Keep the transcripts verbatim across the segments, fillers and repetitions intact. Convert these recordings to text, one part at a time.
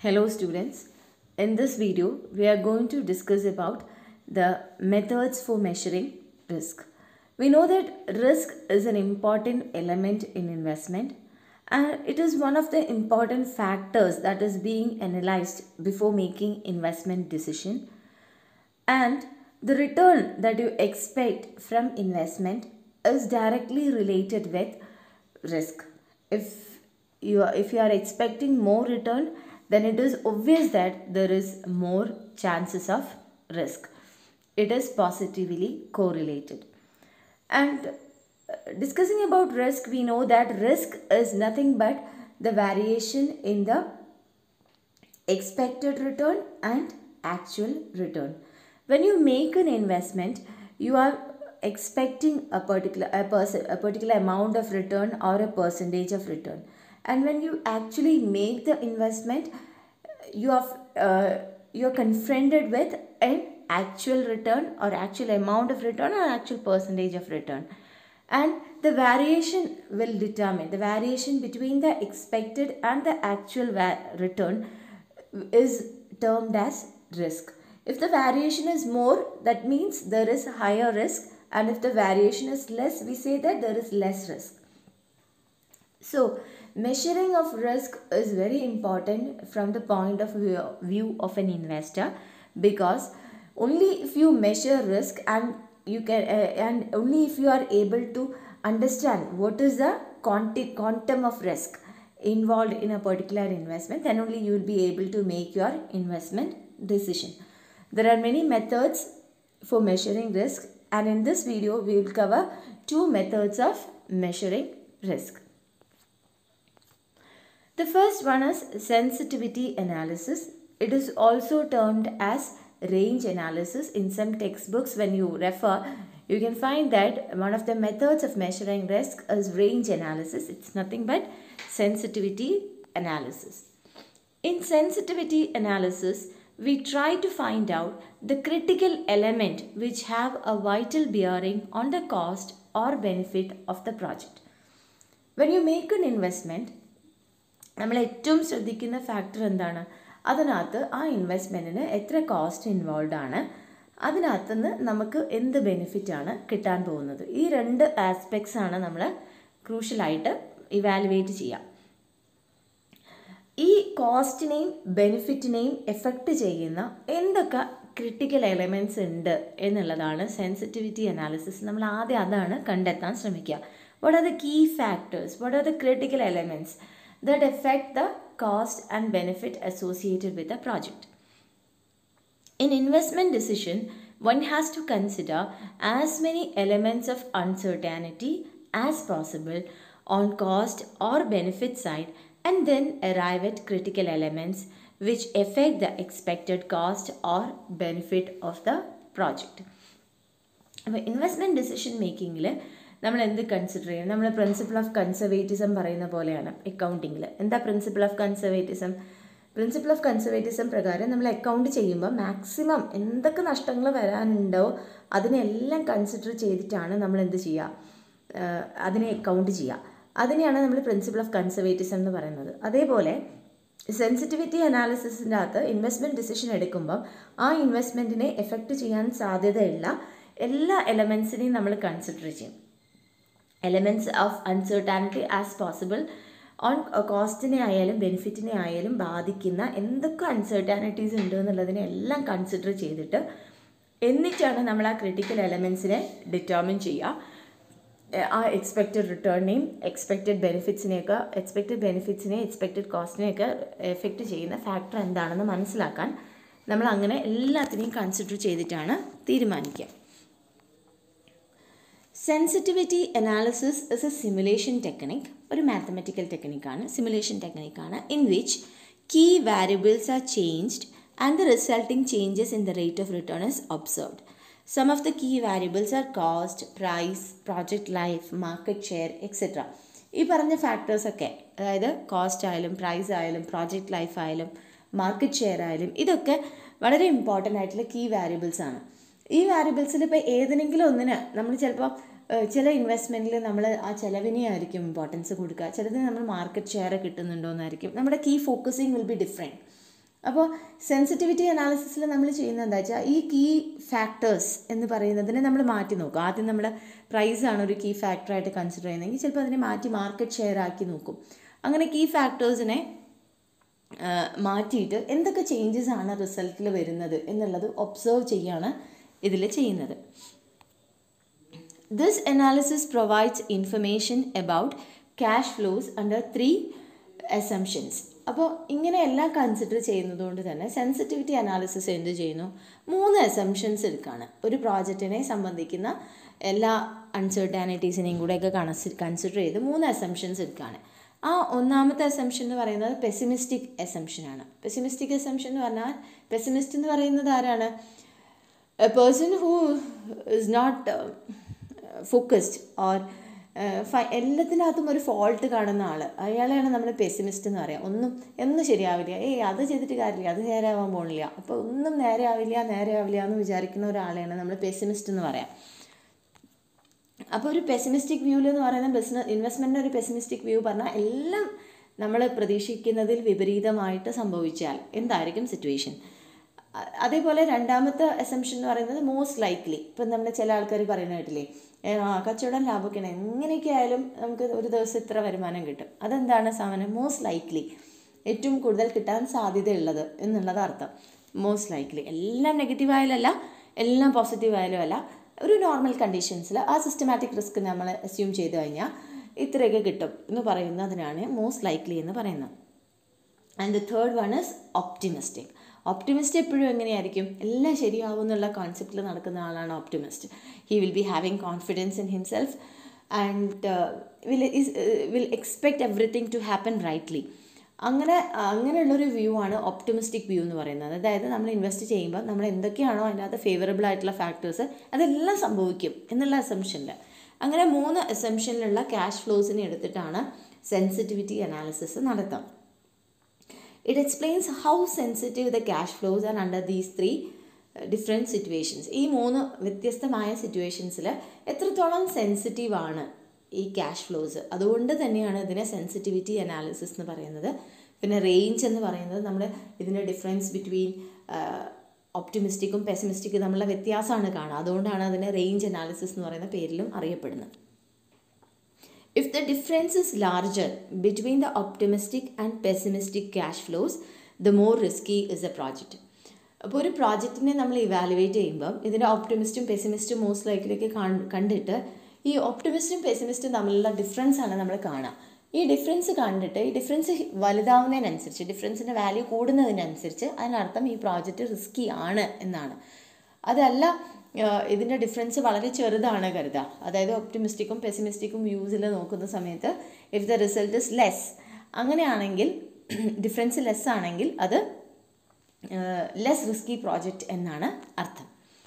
Hello students, in this video we are going to discuss about the methods for measuring risk. We know that risk is an important element in investment and it is one of the important factors that is being analyzed before making investment decision, and the return that you expect from investment is directly related with risk. If you are, if you are expecting more return, then it is obvious that there is more chances of risk. It is positively correlated. And uh, discussing about risk, we know that risk is nothing but the variation in the expected return and actual return. When you make an investment, you are expecting a particular a, pers- a particular amount of return or a percentage of return, and when you actually make the investment, you are uh, you're confronted with an actual return or actual amount of return or actual percentage of return, and the variation will determine the variation between the expected and the actual va- return is termed as risk. If the variation is more, that means there is higher risk, and if the variation is less, we say that there is less risk. So, measuring of risk is very important from the point of view of an investor, because only if you measure risk and you can uh, and only if you are able to understand what is the quanti- quantum of risk involved in a particular investment, then only you will be able to make your investment decision. There are many methods for measuring risk, and in this video we will cover two methods of measuring risk. The first one is sensitivity analysis. It is also termed as range analysis. In some textbooks, when you refer, you can find that one of the methods of measuring risk is range analysis. It's nothing but sensitivity analysis. In sensitivity analysis, we try to find out the critical element which have a vital bearing on the cost or benefit of the project. When you make an investment, നമ്മൾ ഏറ്റവും ശ്രദ്ധിക്കുന്ന factor എന്താണ്? അതിനകത്ത് ആ ഇൻവെസ്റ്റ്മെൻറ്റിന് എത്ര cost involve ആണ്, അതിനകത്തുനിന്ന് നമുക്ക് എന്ത് ബെനിഫിറ്റാണ് കിട്ടാൻ പോകുന്നത്. ഈ രണ്ട് ആസ്പെക്ട്സ് ആണ് നമ്മൾ ക്രൂഷ്യലായിട്ട് ഇവാലുവേറ്റ് ചെയ്യുക. ഈ കോസ്റ്റിനെയും ബെനിഫിറ്റിനെയും എഫക്റ്റ് ചെയ്യുന്ന എന്തൊക്കെ ക്രിട്ടിക്കൽ എലമെൻറ്റ്സ് ഉണ്ട് എന്നുള്ളതാണ് സെൻസിറ്റിവിറ്റി അനാലിസിസ്. നമ്മൾ ആദ്യം അതാണ് കണ്ടെത്താൻ ശ്രമിക്കുക. What are the key factors, what are the critical elements that affect the cost and benefit associated with the project. In investment decision, one has to consider as many elements of uncertainty as possible on cost or benefit side, and then arrive at critical elements which affect the expected cost or benefit of the project. അപ്പോൾ investment decision മേക്കിങ്ങിൽ നമ്മൾ എന്ത് consider ചെയ്യണം? നമ്മൾ principle of conservatism പറയുന്ന പോലെയാണ് അക്കൗണ്ടിങ്ങിൽ. എന്താ principle of conservatism? Principle of conservatism പ്രകാരം നമ്മൾ അക്കൗണ്ട് ചെയ്യുമ്പോൾ മാക്സിമം എന്തൊക്കെ നഷ്ടങ്ങൾ വരാനുണ്ടോ അതിനെല്ലാം കൺസിഡർ ചെയ്തിട്ടാണ് നമ്മൾ എന്ത് ചെയ്യുക, അതിനെ അക്കൗണ്ട് ചെയ്യുക. അതിനെയാണ് നമ്മൾ പ്രിൻസിപ്പിൾ ഓഫ് കൺസർവേറ്റിസം എന്ന് പറയുന്നത്. അതേപോലെ സെൻസിറ്റിവിറ്റി അനാലിസിസിൻ്റെ അകത്ത് ഇൻവെസ്റ്റ്മെൻറ്റ് ഡിസിഷൻ എടുക്കുമ്പോൾ ആ ഇൻവെസ്റ്റ്മെൻറ്റിനെ എഫക്റ്റ് ചെയ്യാൻ സാധ്യതയുള്ള എല്ലാ എലമെൻസിനെയും നമ്മൾ കൺസിഡർ ചെയ്യും. Elements of uncertainty as possible on കോസ്റ്റിനെ ആയാലും ബെനിഫിറ്റിനെ ആയാലും ബാധിക്കുന്ന എന്തൊക്കെ അൺസർട്ടാനിറ്റീസ് ഉണ്ട് എന്നുള്ളതിനെ എല്ലാം കൺസിഡർ ചെയ്തിട്ട് എന്നിട്ടാണ് നമ്മൾ ആ ക്രിട്ടിക്കൽ എലമെൻസിനെ ഡിറ്റർമിൻ ചെയ്യുക. ആ എക്സ്പെക്റ്റഡ് റിട്ടേണിനെയും എക്സ്പെക്റ്റഡ് ബെനിഫിറ്റ്സിനെയൊക്കെ എക്സ്പെക്റ്റഡ് ബെനിഫിറ്റ്സിനെ എക്സ്പെക്റ്റഡ് കോസ്റ്റിനെയൊക്കെ എഫക്റ്റ് ചെയ്യുന്ന ഫാക്ടർ എന്താണെന്ന് മനസ്സിലാക്കാൻ നമ്മൾ അങ്ങനെ എല്ലാത്തിനെയും കൺസിഡർ ചെയ്തിട്ടാണ് തീരുമാനിക്കുക. Sensitivity analysis is a simulation technique, ഒരു മാത്തമെറ്റിക്കൽ ടെക്നിക്കാണ്, സിമുലേഷൻ ടെക്നിക്കാണ്, in which key variables are changed and the resulting changes in the rate of return is observed. Some of the key variables are cost, price, project life, market share etcetera. ഈ പറഞ്ഞ ഫാക്ടേഴ്സൊക്കെ, അതായത് cost ആയാലും price ആയാലും project life ആയാലും market share ആയാലും, ഇതൊക്കെ വളരെ ഇമ്പോർട്ടൻ്റ് ആയിട്ടുള്ള കീ വാരിയബിൾസ് ആണ്. ഈ വാരിയബിൾസിൽ ഇപ്പോൾ ഏതെങ്കിലും ഒന്നിന് നമ്മൾ ചിലപ്പോൾ ചില ഇൻവെസ്റ്റ്മെൻറ്റിൽ നമ്മൾ ആ ചിലവിനെ ആയിരിക്കും ഇമ്പോർട്ടൻസ് കൊടുക്കുക, ചിലതിന് നമ്മൾ മാർക്കറ്റ് ഷെയർ കിട്ടുന്നുണ്ടോ എന്നായിരിക്കും. നമ്മുടെ key focusing will be different. അപ്പോൾ സെൻസിറ്റിവിറ്റി അനാലിസിസിൽ നമ്മൾ ചെയ്യുന്നത് എന്താ വെച്ചാൽ ഈ കീ ഫാക്ടേഴ്സ് എന്ന് പറയുന്നതിനെ നമ്മൾ മാറ്റി നോക്കും. ആദ്യം നമ്മൾ പ്രൈസാണ് ഒരു കീ ഫാക്ടറായിട്ട് കൺസിഡർ ചെയ്യുന്നതെങ്കിൽ ചിലപ്പോൾ അതിനെ മാറ്റി മാർക്കറ്റ് ഷെയർ ആക്കി നോക്കും. അങ്ങനെ കീ ഫാക്ടേഴ്സിനെ മാറ്റിയിട്ട് എന്തൊക്കെ ചേഞ്ചസ് ആണ് റിസൾട്ടിൽ വരുന്നത് എന്നുള്ളത് ഒബ്സർവ് ചെയ്യാണ് ഇതിൽ ചെയ്യുന്നത്. This analysis provides information about cash flows under three assumptions. അപ്പോൾ ഇങ്ങനെ എല്ലാം കൺസിഡർ ചെയ്യുന്നതുകൊണ്ട് തന്നെ സെൻസിറ്റിവിറ്റി അനാലിസിസ് എന്ത് ചെയ്യുന്നു, മൂന്ന് അസംഷൻസ് എടുക്കുകയാണ്. ഒരു പ്രോജക്റ്റിനെ സംബന്ധിക്കുന്ന എല്ലാ അൺസർട്ടാനിറ്റീസിനെയും കൂടെയൊക്കെ കൺസിഡർ ചെയ്ത് മൂന്ന് അസംഷൻസ് എടുക്കുകയാണ്. ആ ഒന്നാമത്തെ അസംഷൻ എന്ന് പറയുന്നത് പെസിമിസ്റ്റിക് അസംഷനാണ്. പെസിമിസ്റ്റിക് അസംഷൻ എന്ന് പറഞ്ഞാൽ പെസിമിസ്റ്റ് എന്ന് പറയുന്നത് ആരാണ്? A person who is not focused or എല്ലാത്തിനകത്തും ഒരു ഫോൾട്ട് കാണുന്ന ആൾ, അയാളെയാണ് നമ്മൾ പെസിമിസ്റ്റ് എന്ന് പറയുക. ഒന്നും ഒന്നും ശരിയാവില്ല, ഏയ് അത് ചെയ്തിട്ട് കാര്യമില്ല, അത് നേരെയാവാൻ പോകണില്ല, അപ്പോൾ ഒന്നും നേരെ ആവില്ല നേരെ ആവില്ല എന്ന് വിചാരിക്കുന്ന ഒരാളെയാണ് നമ്മൾ പെസിമിസ്റ്റ് എന്ന് പറയാം. അപ്പോൾ ഒരു പെസിമിസ്റ്റിക് വ്യൂവിൽ എന്ന് പറയുന്ന ബിസിനസ് ഇൻവെസ്റ്റ്മെൻറ്റിന് ഒരു പെസിമിസ്റ്റിക് വ്യൂ പറഞ്ഞാൽ എല്ലാം നമ്മൾ പ്രതീക്ഷിക്കുന്നതിൽ വിപരീതമായിട്ട് സംഭവിച്ചാൽ എന്തായിരിക്കും സിറ്റുവേഷൻ. അതേപോലെ രണ്ടാമത്തെ അസംഷൻ എന്ന് പറയുന്നത് മോസ്റ്റ് ലൈക്ലി. ഇപ്പം നമ്മൾ ചില ആൾക്കാർ പറയുന്ന കേട്ടില്ലേ, ആ കച്ചവടം ലാഭമൊക്കെയാണ്, എങ്ങനെയൊക്കെ ആയാലും നമുക്ക് ഒരു ദിവസം ഇത്ര വരുമാനം കിട്ടും. അതെന്താണ് സാധനം? മോസ്റ്റ് ലൈക്ലി, ഏറ്റവും കൂടുതൽ കിട്ടാൻ സാധ്യതയുള്ളത് എന്നുള്ളത് അർത്ഥം. മോസ്റ്റ് ലൈക്ലി എല്ലാം നെഗറ്റീവ് ആയാലല്ല, എല്ലാം പോസിറ്റീവ് ആയാലും അല്ല, ഒരു നോർമൽ കണ്ടീഷൻസിൽ ആ സിസ്റ്റമാറ്റിക് റിസ്ക് നമ്മൾ അസ്യൂം ചെയ്ത് കഴിഞ്ഞാൽ ഇത്രയൊക്കെ കിട്ടും എന്ന് പറയുന്നതിനാണ് മോസ്റ്റ് ലൈക്ലി എന്ന് പറയുന്നത്. And the third one is optimistic. Optimist എപ്പോഴും എങ്ങനെയായിരിക്കും? എല്ലാം ശരിയാവും എന്നുള്ള കോൺസെപ്റ്റിൽ നടക്കുന്ന ആളാണ് optimist. He will be having confidence in himself and will is will expect everything to happen rightly. അങ്ങനെ അങ്ങനെയുള്ളൊരു വ്യൂ ആണ് ഒപ്റ്റിമിസ്റ്റിക് വ്യൂ എന്ന് പറയുന്നത്. അതായത് നമ്മൾ ഇൻവെസ്റ്റ് ചെയ്യുമ്പോൾ നമ്മൾ എന്തൊക്കെയാണോ അതിനകത്ത് ഫേവറബിൾ ആയിട്ടുള്ള ഫാക്ടേഴ്സ് അതെല്ലാം സംഭവിക്കും എന്നുള്ള അസംഷനിൽ. അങ്ങനെ മൂന്ന് അസംഷനിലുള്ള ക്യാഷ് ഫ്ലോസിനെ എടുത്തിട്ടാണ് സെൻസിറ്റിവിറ്റി അനാലിസിസ് നടത്തുക. It explains how sensitive the cash flows are under these three uh, different situations. ഈ മൂന്ന് വ്യത്യസ്തമായ സിറ്റുവേഷൻസിൽ എത്രത്തോളം സെൻസിറ്റീവ് ആണ് ഈ ക്യാഷ് ഫ്ലോസ്. അതുകൊണ്ട് തന്നെയാണ് ഇതിനെ സെൻസിറ്റിവിറ്റി അനാലിസിസ് എന്ന് പറയുന്നത്. പിന്നെ റേഞ്ച് എന്ന് പറയുന്നത് നമ്മൾ ഇതിൻ്റെ ഡിഫറൻസ് ബിറ്റ്വീൻ ഒപ്റ്റിമിസ്റ്റിക്കും പെസിമിസ്റ്റിക്കും തമ്മിലുള്ള വ്യത്യാസമാണ് കാണുക. അതുകൊണ്ടാണ് അതിനെ റേഞ്ച് അനാലിസിസ് എന്ന് പറയുന്ന പേരിലും അറിയപ്പെടുന്നത്. If the difference is larger between the optimistic and pessimistic cash flows, the more risky is the project. അപ്പോൾ ഒരു പ്രോജക്റ്റിനെ നമ്മൾ ഇവാലുവേറ്റ് ചെയ്യുമ്പം ഇതിൻ്റെ ഓപ്റ്റിമിസ്റ്റും പെസിമിസ്റ്റും മോസ്റ്റ് ലൈക്ലിയൊക്കെ കണ്ടിട്ട് ഈ ഓപ്റ്റിമിസ്റ്റും പെസിമിസ്റ്റും തമ്മിലുള്ള ഡിഫറൻസ് ആണ് നമ്മൾ കാണുക. ഈ ഡിഫറൻസ് കണ്ടിട്ട് ഈ ഡിഫറൻസ് വലുതാവുന്നതിനനുസരിച്ച്, ഡിഫറൻസിൻ്റെ വാല്യൂ കൂടുന്നതിനനുസരിച്ച് അതിനർത്ഥം ഈ പ്രോജക്റ്റ് റിസ്കി ആണ് എന്നാണ്. അതല്ല ഇതിൻ്റെ ഡിഫറൻസ് വളരെ ചെറുതാണ് കരുതുക, അതായത് ഒപ്റ്റിമിസ്റ്റിക്കും പെസിമിസ്റ്റിക്കും വ്യൂസിൽ നോക്കുന്ന സമയത്ത് if the result is less, അങ്ങനെയാണെങ്കിൽ ഡിഫറൻസ് ലെസ് ആണെങ്കിൽ അത് ലെസ് റിസ്കി പ്രോജക്റ്റ് എന്നാണ് അർത്ഥം.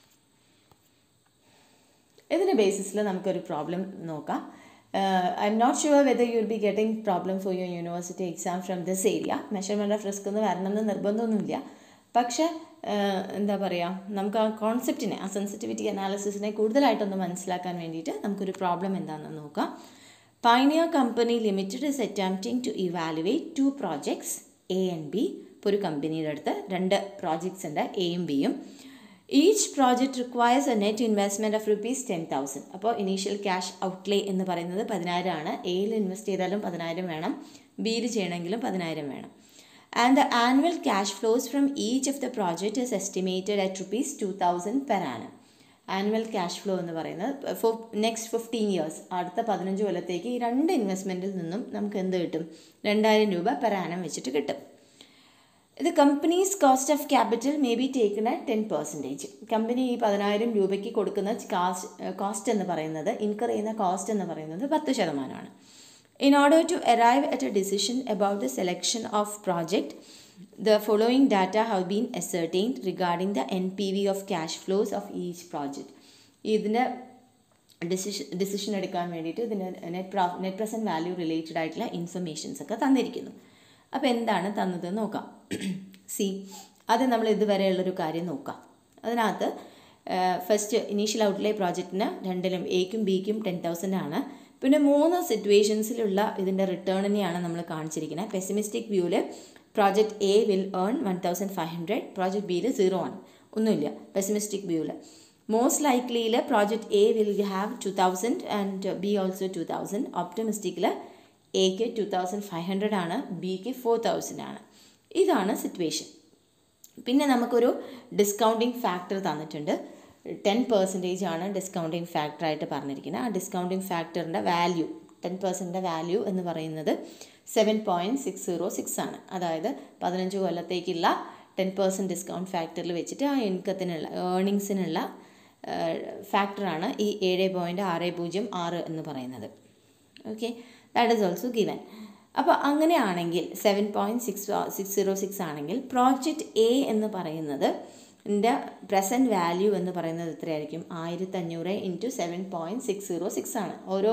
ഇതിൻ്റെ ബേസിസിൽ നമുക്കൊരു പ്രോബ്ലം നോക്കാം. I'm not sure whether you will be getting problem for your university exam from this area. Measurement of risk എന്ന് വരണമെന്ന് നിർബന്ധമൊന്നുമില്ല. പക്ഷേ എന്താ പറയുക, നമുക്ക് ആ കോൺസെപ്റ്റിനെ, ആ സെൻസിറ്റിവിറ്റി അനാലിസിസിനെ കൂടുതലായിട്ടൊന്ന് മനസ്സിലാക്കാൻ വേണ്ടിയിട്ട് നമുക്കൊരു പ്രോബ്ലം എന്താണെന്ന് നോക്കാം. Pioneer company limited is attempting to evaluate two projects A and B. ഇപ്പോൾ ഒരു കമ്പനിയുടെ അടുത്ത് രണ്ട് പ്രോജക്ട്സ് ഉണ്ട്, എയും ബിയും. Each project requires a net investment of rupees ten thousand. അപ്പോൾ ഇനീഷ്യൽ ക്യാഷ് ഔട്ട്ലേ എന്ന് പറയുന്നത് പതിനായിരം ആണ്. എയിൽ ഇൻവെസ്റ്റ് ചെയ്താലും പതിനായിരം വേണം, ബിയിൽ ചെയ്യണമെങ്കിലും പതിനായിരം വേണം. And the annual cash flows from each of the project is estimated at rupees two thousand per annum. Annual cash flow എന്ന് പറയുന്നത് ഫോർ നെക്സ്റ്റ് ഫിഫ്റ്റീൻ ഇയേഴ്സ്, അടുത്ത പതിനഞ്ച് കൊല്ലത്തേക്ക് ഈ രണ്ട് ഇൻവെസ്റ്റ്മെൻറ്റിൽ നിന്നും നമുക്ക് എന്ത് കിട്ടും? രണ്ടായിരം രൂപ പെർ ആനം വെച്ചിട്ട് കിട്ടും. ഇത് companies cost of capital may be taken at ten percentage. Company ഈ പതിനായിരം രൂപയ്ക്ക് കൊടുക്കുന്ന കാസ്റ്റ് കോസ്റ്റ് എന്ന് പറയുന്നത്, ഇൻകർ ചെയ്യുന്ന കോസ്റ്റ് എന്ന് പറയുന്നത് പത്ത് ശതമാനമാണ്. In order to arrive at a decision about the selection of project, the following data have been ascertained regarding the N P V of cash flows of each project. ഇതിൻ്റെ decision decision എടുക്കാൻ വേണ്ടിയിട്ട് ഇതിൻ്റെ net prof net present value related ആയിട്ടുള്ള informations ഒക്കെ തന്നിരിക്കുന്നു. അപ്പോൾ എന്താണ് തന്നത് നോക്കാം. സി അത് നമ്മൾ ഇതുവരെയുള്ളൊരു കാര്യം നോക്കാം. അതിനകത്ത് ഫസ്റ്റ് ഇനീഷ്യൽ ഔട്ട്ലേ പ്രോജക്റ്റിന് രണ്ടിലും എക്കും ബിക്കും ടെൻ തൗസൻഡ് ആണ്. പിന്നെ മൂന്ന് സിറ്റുവേഷൻസിലുള്ള ഇതിൻ്റെ റിട്ടേണിനെയാണ് നമ്മൾ കാണിച്ചിരിക്കുന്നത്. പെസിമിസ്റ്റിക് വ്യൂവിൽ project A will earn one thousand five hundred, project ബിയിൽ സീറോ ആണ്, ഒന്നുമില്ല. പെസിമിസ്റ്റിക് വ്യൂവിൽ മോസ്റ്റ് ലൈക്ലിയിൽ project A will have two thousand and B also two thousand. ഓപ്റ്റമിസ്റ്റിക്കിൽ എക്ക് ടു തൗസൻഡ് ഫൈവ് ഹൺഡ്രഡ് ആണ്, ബിക്ക് ഫോർ തൗസൻഡ് ആണ്. ഇതാണ് സിറ്റുവേഷൻ. പിന്നെ നമുക്കൊരു ഡിസ്കൗണ്ടിങ് ഫാക്ടർ തന്നിട്ടുണ്ട്. ടെൻ പെർസെൻറ്റേജ് ആണ് ഡിസ്കൗണ്ടിങ് ഫാക്ടറായിട്ട് പറഞ്ഞിരിക്കുന്നത്. ആ ഡിസ്കൗണ്ടിങ് ഫാക്ടറിൻ്റെ വാല്യൂ, ടെൻ പെർസെൻറ്റിൻ്റെ വാല്യൂ എന്ന് പറയുന്നത് seven point six zero six ആണ്. അതായത് പതിനഞ്ച് കൊല്ലത്തേക്കുള്ള ടെൻ പെർസെൻറ്റ് ഡിസ്കൗണ്ട് ഫാക്ടറിൽ വെച്ചിട്ട് ആ ഇൻകത്തിനുള്ള ഏർണിങ്സിനുള്ള ഫാക്ടറാണ് ഈ ഏഴ് പോയിൻറ്റ് ആറ് പൂജ്യം ആറ് എന്ന് പറയുന്നത്. Okay, that is also given. അപ്പോൾ അങ്ങനെയാണെങ്കിൽ seven point six six zero six ആണെങ്കിൽ പ്രോജക്റ്റ് എ എന്ന് പറയുന്നത് ൻ്റെ പ്രസൻറ്റ് വാല്യൂ എന്ന് പറയുന്നത് എത്രയായിരിക്കും? ആയിരത്തഞ്ഞൂറ് into seven point six zero six ആണ്. ഓരോ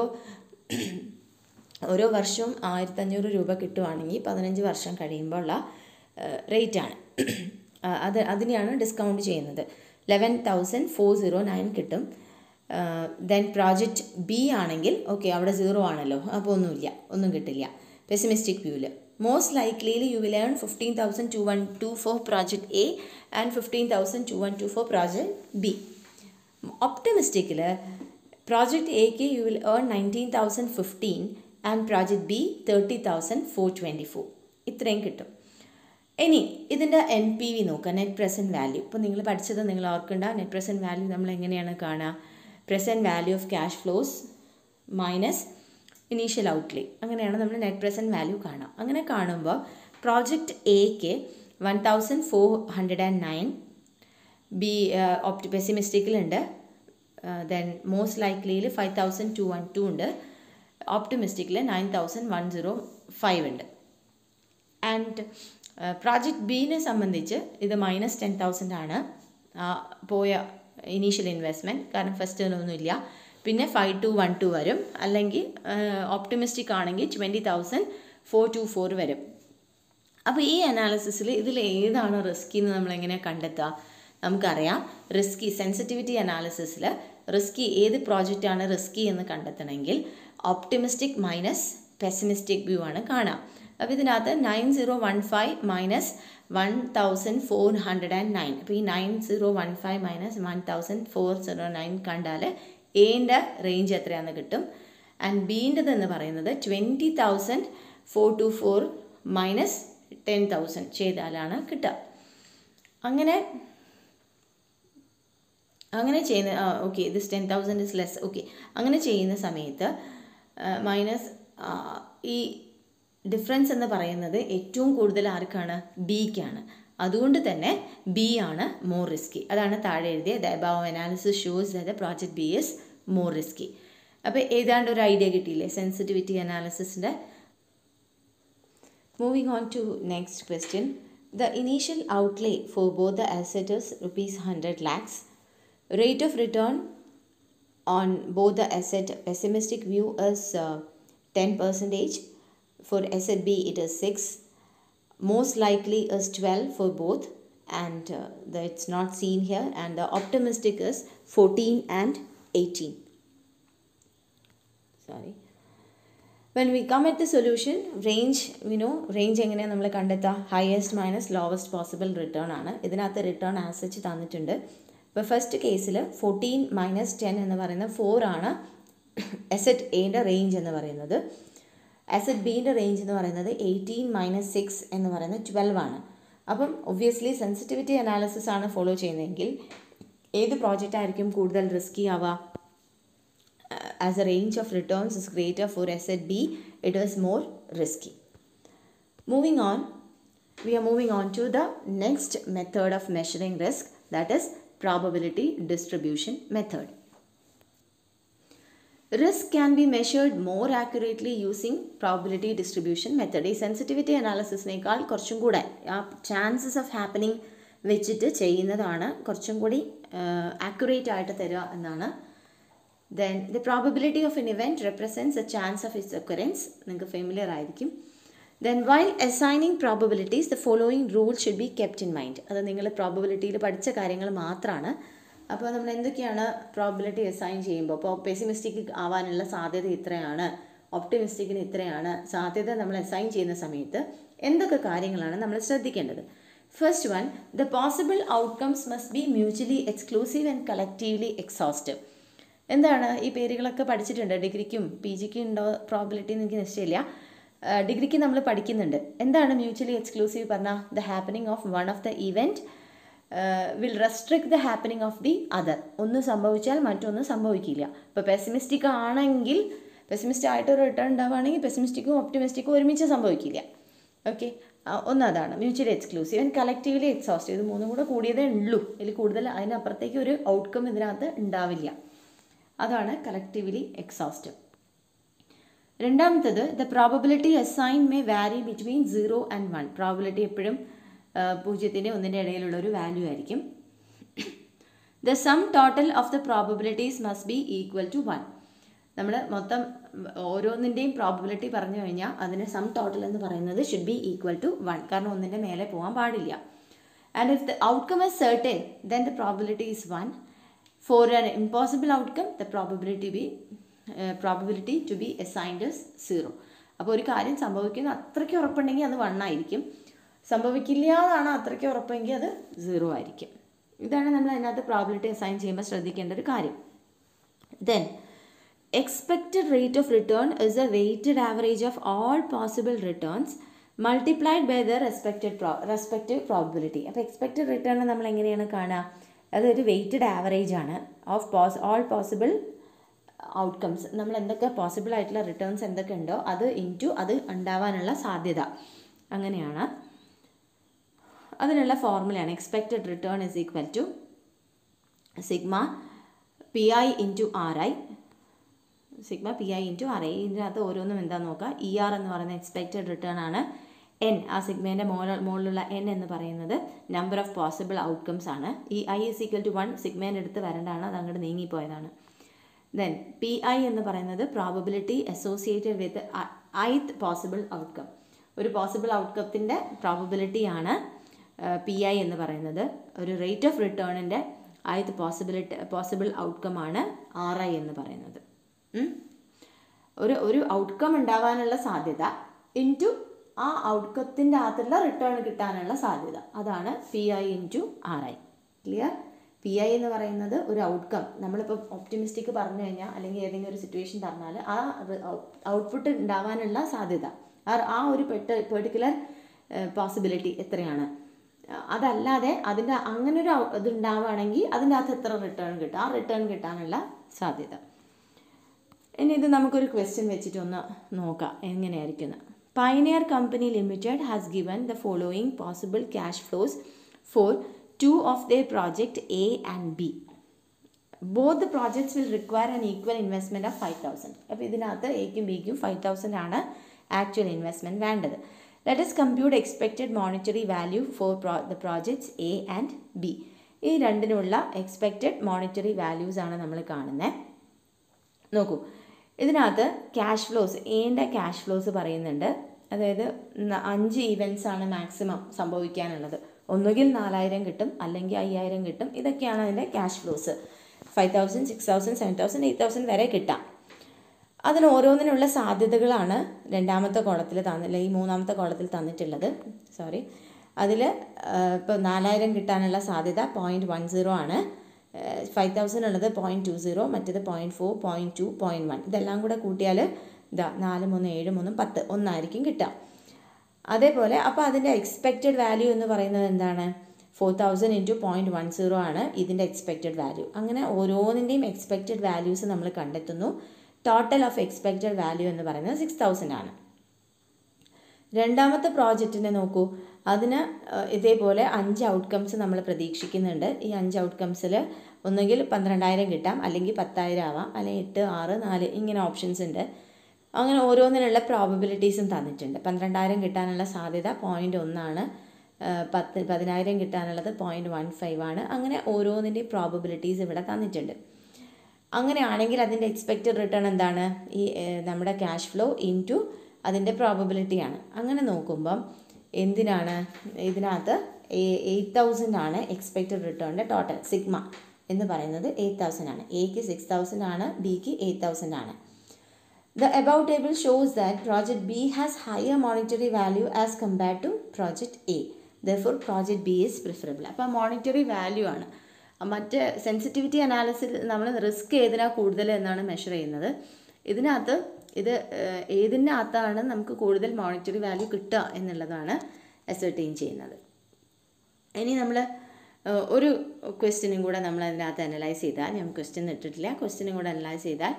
ഓരോ വർഷവും ആയിരത്തഞ്ഞൂറ് രൂപ കിട്ടുവാണെങ്കിൽ പതിനഞ്ച് വർഷം കഴിയുമ്പോഴുള്ള റേറ്റാണ്. അത് അതിനെയാണ് ഡിസ്കൗണ്ട് ചെയ്യുന്നത്. Eleven thousand four zero nine കിട്ടും. ദെൻ പ്രോജക്റ്റ് ബി ആണെങ്കിൽ ഓക്കെ, അവിടെ സീറോ ആണല്ലോ, അപ്പോൾ ഒന്നുമില്ല, ഒന്നും കിട്ടില്ല. പെസിമിസ്റ്റിക് വ്യൂവിൽ മോസ്റ്റ് ലൈക്ലിയിൽ you will earn fifteen thousand two one two four project A and fifteen thousand two one two four project B. ഒപ്റ്റമിസ്റ്റിക്കിൽ പ്രോജക്റ്റ് എക്ക് you will earn nineteen thousand fifteen and project B thirty thousand four twenty four. ഇത്രയും കിട്ടും. ഇനി ഇതിൻ്റെ N P V നോക്കുക, net present value. ഇപ്പോൾ നിങ്ങൾ പഠിച്ചത് നിങ്ങൾ ഓർക്കേണ്ട, നെറ്റ് പ്രസൻറ്റ് വാല്യൂ നമ്മൾ എങ്ങനെയാണ് കാണുക? Present value of cash flows minus initial outlay, അങ്ങനെയാണ് നമ്മൾ നെറ്റ് പ്രസൻറ്റ് വാല്യൂ കാണുക. അങ്ങനെ കാണുമ്പോൾ പ്രോജക്റ്റ് എക്ക് one thousand four hundred and nine, B opt പെസിമിസ്റ്റിക്കിലുണ്ട്. ദെൻ മോസ്റ്റ് ലൈക്ലിയിൽ five thousand two one two ഉണ്ട്. ഓപ്റ്റമിസ്റ്റിക്കിൽ nine thousand one zero five ഉണ്ട്. ആൻഡ് പ്രോജക്റ്റ് ബിനെ സംബന്ധിച്ച് ഇത് മൈനസ് ടെൻ തൗസൻഡ് ആണ് പോയ ഇനീഷ്യൽ ഇൻവെസ്റ്റ്മെൻറ്റ്, കാരണം ഫസ്റ്റ് ഒന്നുമില്ല. പിന്നെ ഫൈവ് ടു വൺ ടു വരും, അല്ലെങ്കിൽ ഓപ്റ്റമിസ്റ്റിക് ആണെങ്കിൽ twenty thousand four two four വരും. അപ്പോൾ ഈ അനാലിസിസിൽ ഇതിൽ ഏതാണ് റിസ്കി എന്ന് നമ്മളെങ്ങനെയാണ് കണ്ടെത്തുക? നമുക്കറിയാം, റിസ്കി സെൻസിറ്റിവിറ്റി അനാലിസിസിൽ റിസ്കി ഏത് പ്രോജക്റ്റാണ് റിസ്കി എന്ന് കണ്ടെത്തണമെങ്കിൽ ഓപ്റ്റിമിസ്റ്റിക് മൈനസ് പെസിമിസ്റ്റിക് വ്യൂ ആണ് കാണാം. അപ്പോൾ ഇതിനകത്ത് nine zero one five minus one thousand four hundred and nine. അപ്പോൾ ഈ nine zero one five minus one thousand four zero nine കണ്ടാൽ എൻ്റെ റേഞ്ച് എത്രയാണെന്ന് കിട്ടും. ആൻഡ് ബീൻ്റെത് എന്ന് പറയുന്നത് twenty thousand four two four minus ten thousand ചെയ്താലാണ് കിട്ടുക. അങ്ങനെ അങ്ങനെ ചെയ്യുന്ന okay, this ten thousand is less. Okay, അങ്ങനെ ചെയ്യുന്ന സമയത്ത് മൈനസ് ഈ ഡിഫറൻസ് എന്ന് പറയുന്നത് ഏറ്റവും കൂടുതൽ ആർക്കാണ്? ബിക്കാണ്. അതുകൊണ്ട് തന്നെ ബി ആണ് മോർ റിസ്കി. അതാണ് താഴെ എഴുതിയ the above analysis shows that the project B is more risky. അപ്പോൾ ഏതാണ്ട് ഒരു ഐഡിയ കിട്ടിയില്ലേ സെൻസിറ്റിവിറ്റി അനാലിസിസിൻ്റെ. Moving on to next question. The initial outlay for both the asset is rupees hundred lakhs. Rate of return on both the asset pessimistic view is uh, ten percentage. For asset B it is six. Most likely is twelve for both, and uh, the, it's not seen here. And the optimistic is fourteen and eighteen. Sorry. When we come at the solution, range, we know range എങ്ങനെയാണ് നമ്മൾ കണ്ടെത്തുക? highest minus lowest possible return ആണ്. ഇതിനകത്ത് return as such തന്നിട്ടുണ്ട്. ഇപ്പോൾ first കേസിൽ fourteen minus ten എന്ന് പറയുന്ന ഫോർ ആണ് അസറ്റ് എയുടെ റേഞ്ച് എന്ന് പറയുന്നത്. അസറ്റ് ബിൻ്റെ റേഞ്ച് എന്ന് പറയുന്നത് എയ്റ്റീൻ മൈനസ് സിക്സ് എന്ന് പറയുന്നത് ട്വൽവ് ആണ്. അപ്പം ഒബ്വിയസ്ലി സെൻസിറ്റിവിറ്റി അനാലിസിസ് ആണ് ഫോളോ ചെയ്യുന്നതെങ്കിൽ ഏത് പ്രോജക്റ്റ് ആയിരിക്കും കൂടുതൽ റിസ്കി ആവുക? As a range of returns is greater for asset B, it is more risky. Moving on, we are moving on to the next method of measuring risk, that is probability distribution method. Risk can be measured more accurately using probability distribution method. ഈ sensitivity അനാലിസിസിനേക്കാൾ കുറച്ചും കൂടെ ആ chances of happening വെച്ചിട്ട് ചെയ്യുന്നതാണ് കുറച്ചും കൂടി accurate ആയിട്ട് തരിക എന്നാണ്. Then the probability of an event represents a chance of its occurrence. നിങ്ങൾക്ക് ഫെമിലിയർ ആയിരിക്കും. Then while assigning probabilities, the following rule should be kept in mind. അത് നിങ്ങൾ പ്രോബബിലിറ്റിയിൽ പഠിച്ച കാര്യങ്ങൾ മാത്രമാണ്. അപ്പോൾ നമ്മൾ എന്തൊക്കെയാണ് പ്രോബബിലിറ്റി അസൈൻ ചെയ്യുമ്പോൾ, ഇപ്പോൾ പെസിമിസ്റ്റിക് ആവാനുള്ള സാധ്യത ഇത്രയാണ്, ഒപ്റ്റിമിസ്റ്റിക്കിന് ഇത്രയാണ് സാധ്യത നമ്മൾ അസൈൻ ചെയ്യുന്ന സമയത്ത് എന്തൊക്കെ കാര്യങ്ങളാണ് നമ്മൾ ശ്രദ്ധിക്കേണ്ടത്? First one, the possible outcomes must be mutually exclusive and collectively exhaustive. എന്താണ് ഈ പേരുകളൊക്കെ പഠിച്ചിട്ടുണ്ട്? ഡിഗ്രിക്കും പി ജിക്കും ഉണ്ടോ പ്രോബിലിറ്റി എന്ന് എനിക്ക് നിശ്ചയമില്ല. ഡിഗ്രിക്ക് നമ്മൾ പഠിക്കുന്നുണ്ട്. എന്താണ് മ്യൂച്വലി എക്സ്ക്ലൂസീവ് പറഞ്ഞാൽ? The happening of one of the event will restrict the happening of the other. ഒന്ന് സംഭവിച്ചാൽ മറ്റൊന്ന് സംഭവിക്കില്ല. ഇപ്പോൾ പെസിമിസ്റ്റിക് ആണെങ്കിൽ, പെസിമിസ്റ്റ് ആയിട്ട് ഒരു റിട്ടേൺ ഉണ്ടാവുകയാണെങ്കിൽ പെസിമിസ്റ്റിക്കും ഒപ്റ്റിമിസ്റ്റിക്കും ഒരുമിച്ച് സംഭവിക്കില്ല. ഓക്കെ, ഒന്നതാണ് mutually exclusive and collectively exhaustive. ഇത് മൂന്നും കൂടെ കൂടിയതേ ഉള്ളൂ, ഇതിൽ കൂടുതൽ അതിനപ്പുറത്തേക്ക് ഒരു ഔട്ട്കം ഇതിനകത്ത് ഉണ്ടാവില്ല. അതാണ് കളക്റ്റീവ്ലി എക്സോസ്റ്റീവ്. രണ്ടാമത്തത്, the probability assign may vary between zero and one. Probability എപ്പോഴും പൂജ്യത്തിൻ്റെ ഒന്നിൻ്റെ ഇടയിലുള്ള ഒരു വാല്യൂ ആയിരിക്കും. The sum total of the probabilities must be equal to one. നമ്മൾ മൊത്തം ഓരോന്നിൻ്റെയും പ്രോബബിലിറ്റി പറഞ്ഞു കഴിഞ്ഞാൽ അതിന് സം ടോട്ടൽ എന്ന് പറയുന്നത് should be equal to one. കാരണം ഒന്നിൻ്റെ മേലെ പോകാൻ പാടില്ല. And if the outcome is certain then the probability is one. For an impossible outcome the probability be probability to be assigned is zero. അപ്പോൾ ഒരു കാര്യം സംഭവിക്കുന്ന അത്രയ്ക്ക് ഉറപ്പുണ്ടെങ്കിൽ അത് വൺ ആയിരിക്കും. സംഭവിക്കില്ല എന്നാണ് അത്രയ്ക്ക് ഉറപ്പെങ്കിൽ അത് സീറോ ആയിരിക്കും. ഇതാണ് നമ്മൾ അതിനകത്ത് പ്രോബബിലിറ്റി അസൈൻ ചെയ്യുമ്പോൾ ശ്രദ്ധിക്കേണ്ട ഒരു കാര്യം. Then expected rate of return is a weighted average of all possible returns multiplied by the respected pro respective probability. അപ്പോൾ എക്സ്പെക്റ്റഡ് റിട്ടേൺ നമ്മൾ എങ്ങനെയാണ് കാണുക? അതൊരു വെയ്റ്റഡ് ആവറേജ് ആണ് of pos all possible outcomes. നമ്മൾ എന്തൊക്കെ പോസിബിൾ ആയിട്ടുള്ള റിട്ടേൺസ് എന്തൊക്കെ ഉണ്ടോ അത് ഇൻറ്റു അത് ഉണ്ടാവാനുള്ള സാധ്യത. അങ്ങനെയാണ് അതിനുള്ള ഫോർമുലയാണ് expected return is equal to sigma P I into R I. Sigma P I into R I. ഇതിനകത്ത് ഓരോന്നും എന്താണെന്ന് നോക്കുക. ഇ ആർ എന്ന് പറയുന്നത് എക്സ്പെക്റ്റഡ് റിട്ടേൺ ആണ്. എൻ, ആ സിഗ്മേൻ്റെ മോളിൽ മുകളിലുള്ള എൻ എന്ന് പറയുന്നത് നമ്പർ ഓഫ് പോസിബിൾ ഔട്ട്കംസ് ആണ്. ഈ I is equal to one സിഗ്മേൻ്റെ അടുത്ത് വരേണ്ടതാണ്, അത് അങ്ങോട്ട് നീങ്ങിപ്പോയതാണ്. ദെൻ പി ഐ എന്ന് പറയുന്നത് probability associated with ith possible outcome. ഒരു പോസിബിൾ ഔട്ട്കത്തിൻ്റെ പ്രോബബിലിറ്റിയാണ് പി ഐ എന്ന് പറയുന്നത്. ഒരു റേറ്റ് ഓഫ് റിട്ടേണിൻ്റെ ഐത്ത് പോസിബിലിറ്റി പോസിബിൾ ഔട്ട്കമാണ് ആർ ഐ എന്ന് പറയുന്നത്. ഒരു ഒരു ഔട്ട്കം ഉണ്ടാവാനുള്ള സാധ്യത ഇൻറ്റു ആ ഔട്ട്കത്തിൻ്റെ അകത്തുള്ള റിട്ടേൺ കിട്ടാനുള്ള സാധ്യത, അതാണ് P I into R I. Clear? P I എന്ന് പറയുന്നത് ഒരു ഔട്ട്കം. നമ്മളിപ്പോൾ ഒപ്റ്റിമിസ്റ്റിക് പറഞ്ഞു കഴിഞ്ഞാൽ അല്ലെങ്കിൽ ഏതെങ്കിലും ഒരു സിറ്റുവേഷൻ പറഞ്ഞാൽ ആ ഔട്ട്പുട്ട് ഉണ്ടാവാനുള്ള സാധ്യത, ആ ഒരു പെർട്ടിക്കുലർ പോസിബിലിറ്റി എത്രയാണ്. അതല്ലാതെ അതിൻ്റെ അങ്ങനെ ഒരു ഇത് ഉണ്ടാവുകയാണെങ്കിൽ അതിൻ്റെ അകത്ത് എത്ര റിട്ടേൺ കിട്ടും, ആ റിട്ടേൺ കിട്ടാനുള്ള സാധ്യത. ഇനി ഇത് നമുക്കൊരു ക്വസ്റ്റ്യൻ വെച്ചിട്ടൊന്ന് നോക്കാം എങ്ങനെയായിരിക്കും. Pioneer company limited has given the following possible cash flows for two of their project A and B. Both the projects will require an equal investment of five thousand. അപ്പോൾ ഇതിനകത്ത് എക്കും ബിക്കും ഫൈവ് തൗസൻഡ് ആണ് actual investment വേണ്ടത്. Let us compute expected monetary value for pro the projects A and B. ഈ രണ്ടിനുള്ള expected monetary values ആണ് നമ്മൾ കാണുന്നത്. നോക്കൂ, ഇതിനകത്ത് ക്യാഷ് ഫ്ലോസ്, എൻ്റെ ക്യാഷ് ഫ്ലോസ് പറയുന്നുണ്ട്. അതായത് അഞ്ച് ഈവൻറ്റ്സ് ആണ് മാക്സിമം സംഭവിക്കാനുള്ളത്. ഒന്നുകിൽ നാലായിരം കിട്ടും, അല്ലെങ്കിൽ അയ്യായിരം കിട്ടും. ഇതൊക്കെയാണ് അതിൻ്റെ cash flows. Five thousand six thousand seven thousand eight thousand വരെ കിട്ടാം. അതിന് ഓരോന്നിനുള്ള സാധ്യതകളാണ് രണ്ടാമത്തെ കോളത്തിൽ തന്നില്ല ഈ മൂന്നാമത്തെ കോളത്തിൽ തന്നിട്ടുള്ളത്. സോറി, അതിൽ ഇപ്പോൾ നാലായിരം കിട്ടാനുള്ള സാധ്യത പോയിൻറ്റ് വൺ സീറോ ആണ്. ഫൈവ് തൗസൻഡ് ഉള്ളത് പോയിൻറ്റ് ടു സീറോ, മറ്റേത് point four, point two, point one. ഇതെല്ലാം കൂടെ കൂട്ടിയാൽ ഇതാ നാല് മൂന്ന് ഏഴ് മൂന്നും പത്ത് ഒന്നായിരിക്കും കിട്ടുക. അതേപോലെ അപ്പോൾ അതിൻ്റെ എക്സ്പെക്റ്റഡ് വാല്യൂ എന്ന് പറയുന്നത് എന്താണ്? Four thousand into point one zero ആണ് ഇതിൻ്റെ എക്സ്പെക്റ്റഡ് വാല്യൂ. അങ്ങനെ ഓരോന്നിൻ്റെയും എക്സ്പെക്റ്റഡ് വാല്യൂസ് നമ്മൾ കണ്ടെത്തുന്നു. ടോട്ടൽ ഓഫ് എക്സ്പെക്റ്റഡ് വാല്യൂ എന്ന് പറയുന്നത് സിക്സ് തൗസൻഡ് ആണ്. രണ്ടാമത്തെ പ്രോജക്റ്റിനെ നോക്കൂ, അതിന് ഇതേപോലെ അഞ്ച് ഔട്ട്കംസ് നമ്മൾ പ്രതീക്ഷിക്കുന്നുണ്ട്. ഈ അഞ്ച് ഔട്ട്കംസിൽ ഒന്നുകിൽ പന്ത്രണ്ടായിരം കിട്ടാം, അല്ലെങ്കിൽ പത്തായിരം ആവാം, അല്ലെങ്കിൽ എട്ട് ആറ് നാല് ഇങ്ങനെ ഓപ്ഷൻസ് ഉണ്ട്. അങ്ങനെ ഓരോന്നിനുള്ള പ്രോബബിലിറ്റീസും തന്നിട്ടുണ്ട്. പന്ത്രണ്ടായിരം കിട്ടാനുള്ള സാധ്യത പോയിൻ്റ് ഒന്നാണ്, പത്ത് പതിനായിരം കിട്ടാനുള്ളത് പോയിൻറ്റ് വൺ ഫൈവ് ആണ്. അങ്ങനെ ഓരോന്നിൻ്റെയും പ്രോബബിലിറ്റീസ് ഇവിടെ തന്നിട്ടുണ്ട്. അങ്ങനെയാണെങ്കിൽ അതിൻ്റെ എക്സ്പെക്റ്റഡ് റിട്ടേൺ എന്താണ്? ഈ നമ്മുടെ ക്യാഷ് ഫ്ലോ ഇൻറ്റു അതിൻ്റെ പ്രോബബിലിറ്റിയാണ്. അങ്ങനെ നോക്കുമ്പം എന്തിനാണ് ഇതിനകത്ത് എയ്റ്റ് തൗസൻഡ് ആണ് എക്സ്പെക്റ്റഡ് റിട്ടേണിൻ്റെ ടോട്ടൽ. സിഗ്മ എന്ന് പറയുന്നത് എയ്റ്റ് തൗസൻഡ് ആണ്. എക്ക് സിക്സ് തൗസൻഡ് ആണ്, ബിക്ക് എയ്റ്റ് തൗസൻഡ് ആണ്. The above table shows that project B has higher monetary value as compared to project A. Therefore, project B is preferable. അപ്പോൾ മോണിറ്ററി വാല്യൂ ആണ്. മറ്റ് സെൻസിറ്റിവിറ്റി അനാലിസിൽ നമ്മൾ റിസ്ക് ഏതിനാണ് കൂടുതൽ എന്നാണ് മെഷർ ചെയ്യുന്നത്. ഇതിനകത്ത് ഇത് ഏതിനകത്താണ് നമുക്ക് കൂടുതൽ മോണിറ്ററി വാല്യൂ കിട്ടുക എന്നുള്ളതാണ് അസർട്ടൈൻ ചെയ്യുന്നത്. ഇനി നമ്മൾ ഒരു ക്വസ്റ്റ്യനും കൂടെ നമ്മൾ അതിനകത്ത് അനലൈസ് ചെയ്താൽ, ഞാൻ ക്വസ്റ്റ്യൻ ഇട്ടിട്ടില്ല, ക്വസ്റ്റ്യനും കൂടെ അനലൈസ് ചെയ്താൽ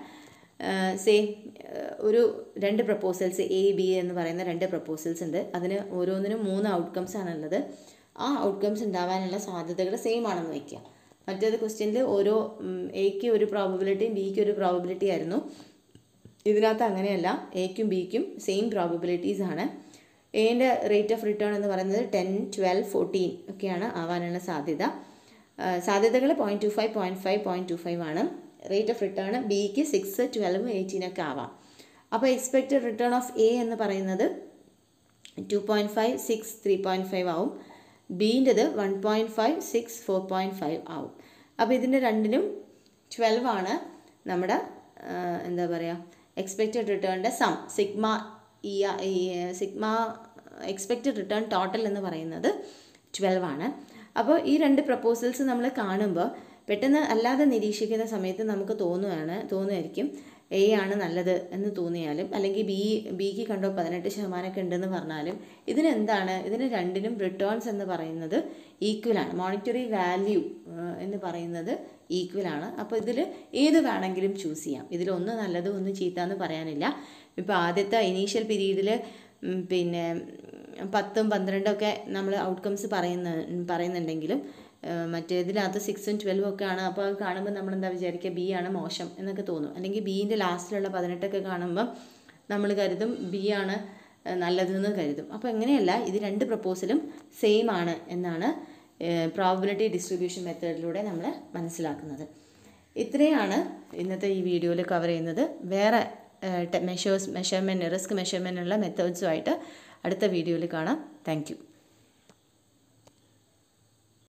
സേ ഒരു രണ്ട് പ്രപ്പോസൽസ് എ ബി എന്ന് പറയുന്ന രണ്ട് പ്രപ്പോസൽസ് ഉണ്ട്. അതിന് ഓരോന്നിനും മൂന്ന് ഔട്ട്കംസ് ആണുള്ളത്. ആ ഔട്ട്കംസ് ഉണ്ടാവാനുള്ള സാധ്യതകൾ സെയിം ആണെന്ന് വയ്ക്കുക. മറ്റേത് ക്വസ്റ്റ്യനിൽ ഓരോ എക്ക് ഒരു പ്രോബബിലിറ്റിയും ബിക്ക് ഒരു പ്രോബബിലിറ്റി ആയിരുന്നു. ഇതിനകത്ത് അങ്ങനെയല്ല, എക്കും ബിക്കും സെയിം പ്രോബബിലിറ്റീസ് ആണ്. എൻ്റെ റേറ്റ് ഓഫ് റിട്ടേൺ എന്ന് പറയുന്നത് ടെൻ ട്വൽവ് ഫോർട്ടീൻ ഒക്കെയാണ് ആവാനുള്ള സാധ്യത. സാധ്യതകൾ point two five point five point two five ആണ്. റേറ്റ് ഓഫ് റിട്ടേൺ ബിക്ക് സിക്സ് ട്വൽവ് എയ്റ്റീനൊക്കെ ആവാം. അപ്പോൾ എക്സ്പെക്റ്റഡ് റിട്ടേൺ ഓഫ് എ എന്ന് പറയുന്നത് two point five six three point five ആവും. ബീൻ്റെത് one point five six four point five ആവും. അപ്പോൾ ഇതിൻ്റെ രണ്ടിനും ട്വൽവ് ആണ് നമ്മുടെ എന്താ പറയുക എക്സ്പെക്റ്റഡ് റിട്ടേണിൻ്റെ സം. സിഗ്മ ഈ സിഗ്മ എക്സ്പെക്റ്റഡ് റിട്ടേൺ ടോട്ടൽ എന്ന് പറയുന്നത് ട്വൽവ് ആണ്. അപ്പോൾ ഈ രണ്ട് പ്രപ്പോസൽസ് നമ്മൾ കാണുമ്പോൾ പെട്ടെന്ന് അല്ലാതെ നിരീക്ഷിക്കുന്ന സമയത്ത് നമുക്ക് തോന്നുകയാണ് തോന്നുമായിരിക്കും എ ആണ് നല്ലത് എന്ന് തോന്നിയാലും, അല്ലെങ്കിൽ ബി ബിക്ക് കണ്ടോ പതിനെട്ട് ശതമാനമൊക്കെ ഉണ്ടെന്ന് പറഞ്ഞാലും ഇതിനെന്താണ്, ഇതിന് രണ്ടിനും റിട്ടേൺസ് എന്ന് പറയുന്നത് ഈക്വലാണ്. മോണിറ്ററി വാല്യൂ എന്ന് പറയുന്നത് ഈക്വലാണ്. അപ്പോൾ ഇതിൽ ഏത് വേണമെങ്കിലും ചൂസ് ചെയ്യാം. ഇതിലൊന്ന് നല്ലത് ഒന്ന് ചീത്ത എന്ന് പറയാനില്ല. ഇപ്പോൾ ആദ്യത്തെ ഇനീഷ്യൽ പീരീഡിൽ പിന്നെ പത്തും പന്ത്രണ്ടൊക്കെ നമ്മൾ ഔട്ട്കംസ് പറയുന്ന പറയുന്നുണ്ടെങ്കിലും മറ്റേതിനകത്ത് സിക്സും ട്വൽവും ഒക്കെ ആണ്. അപ്പോൾ അത് കാണുമ്പോൾ നമ്മളെന്താ വിചാരിക്കുക, ബി ആണ് മോശം എന്നൊക്കെ തോന്നും. അല്ലെങ്കിൽ ബീൻ്റെ ലാസ്റ്റിലുള്ള പതിനെട്ടൊക്കെ കാണുമ്പം നമ്മൾ കരുതും ബി ആണ് നല്ലതെന്ന് കരുതും. അപ്പോൾ എങ്ങനെയല്ല, ഇത് രണ്ട് പ്രപ്പോസലും സെയിം ആണ് എന്നാണ് പ്രോബബിലിറ്റി ഡിസ്ട്രിബ്യൂഷൻ മെത്തേഡിലൂടെ നമ്മൾ മനസ്സിലാക്കുന്നത്. ഇത്രയാണ് ഇന്നത്തെ ഈ വീഡിയോയിൽ കവർ ചെയ്യുന്നത്. വേറെ മെഷേഴ്സ് മെഷർമെൻറ്റ് റിസ്ക് മെഷർമെൻറ്റിനുള്ള മെത്തേഡ്സുമായിട്ട് അടുത്ത വീഡിയോയിൽ കാണാം. Thank U.